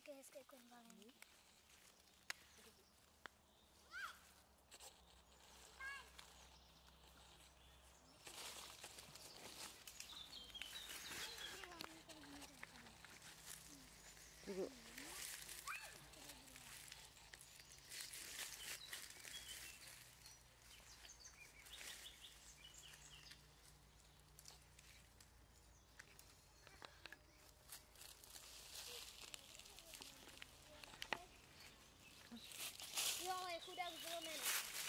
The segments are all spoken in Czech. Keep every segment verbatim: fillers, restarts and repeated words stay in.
taky hezké konvalinky. Jo, ale je chudák zlomený.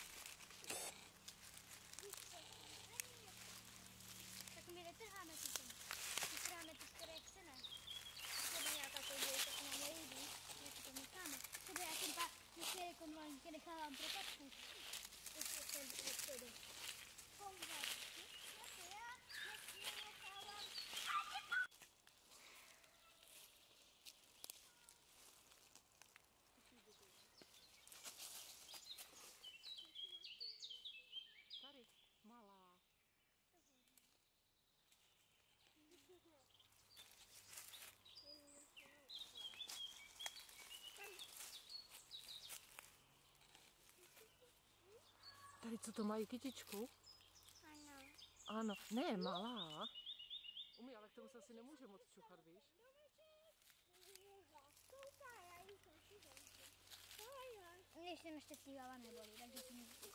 Tak my netrháme ty sem. My trháme ty, které chceme. Třeba nějaká kouzla, tak nám nejde. Jak to necháme. Třeba já jsem pár některé konvalinky nechávám pro Katku. Ještě jsem odpědu. Konvalinky? Jak já nechávám. Tady, malá. Tady co to mají, kytičku? Ano. Ano, ne, malá. Umí, ale k tomu se asi nemůže moc čuchat, víš? Ještě naštěstí hlava nebolí, takže si můžu.